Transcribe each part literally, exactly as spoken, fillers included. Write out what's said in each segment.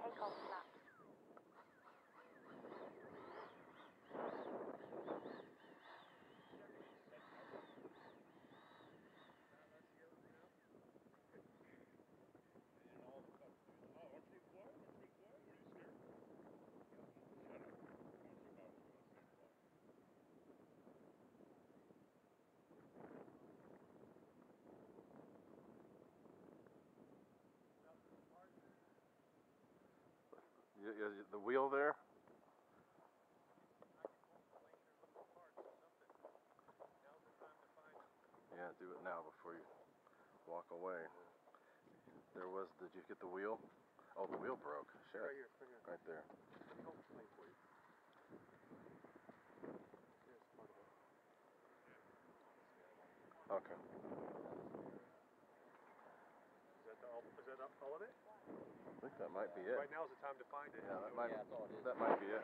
takeoff flaps. The wheel there? Yeah, do it now before you walk away. There was, did you get the wheel? Oh, the wheel broke. Shit. Right here, right here. Right there. Okay. Is that, the, is that all of it? I think that might be it. Right now is the time to find it. Yeah, that might, yeah, that's all it is. that might be it.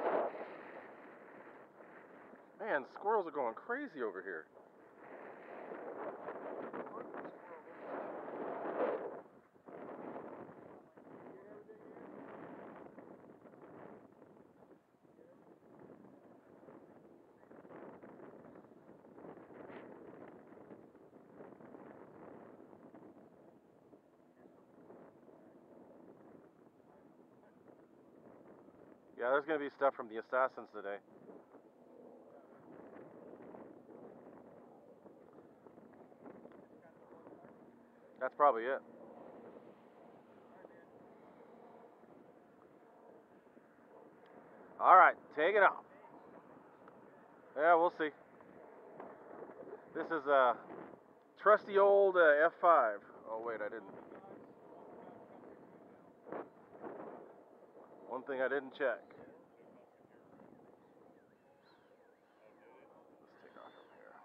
Man, squirrels are going crazy over here. Yeah, there's going to be stuff from the Assassins today. That's probably it. All right, take it off. Yeah, we'll see. This is a trusty old uh, F five. Oh, wait, I didn't. One thing I didn't check. Let's take off from here.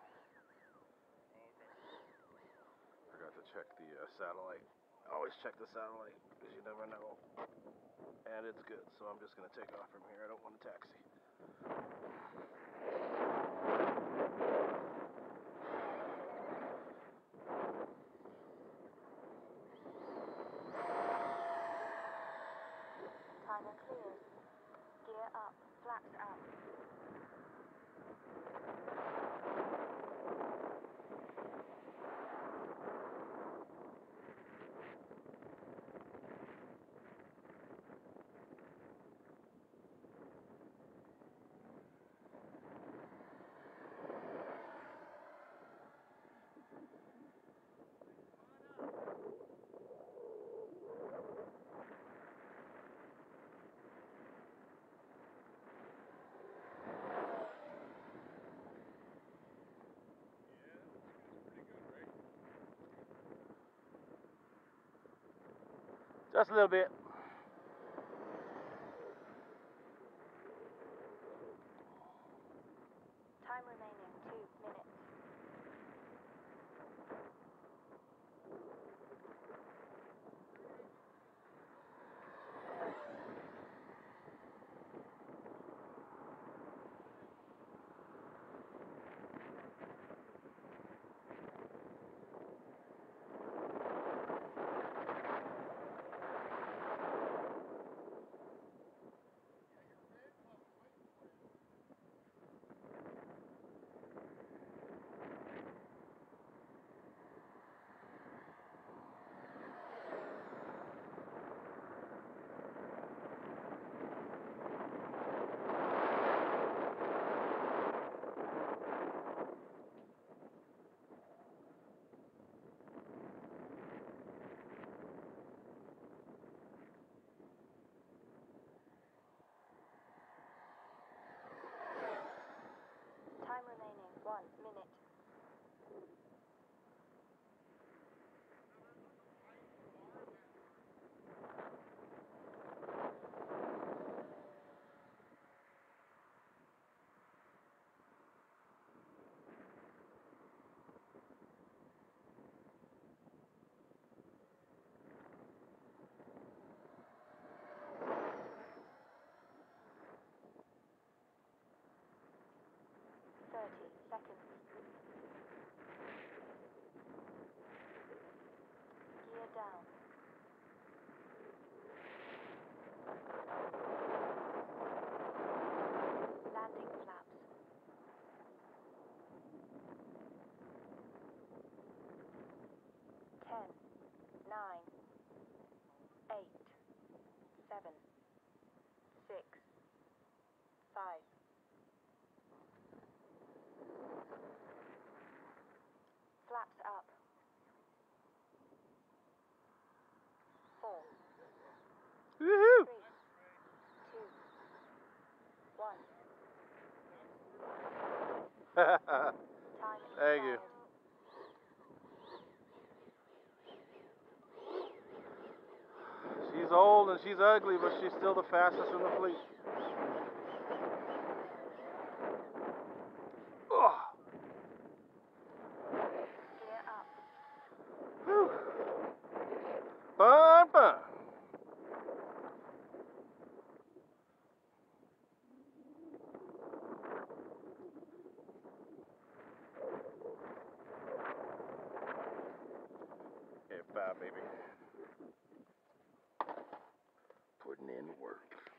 Forgot to check the uh, satellite. Always check the satellite, because you never know. And it's good, so I'm just going to take off from here. I don't want to taxi. Timer cleared. Gear up, flaps out. Just a little bit. Time remaining two minutes. Time remaining one minute. Thirty seconds. Gear down. Time Thank you. expired. She's old and she's ugly, but she's still the fastest in the fleet. Ugh. Gear up. Whew. Fun, fun. F five, baby. Putting in work.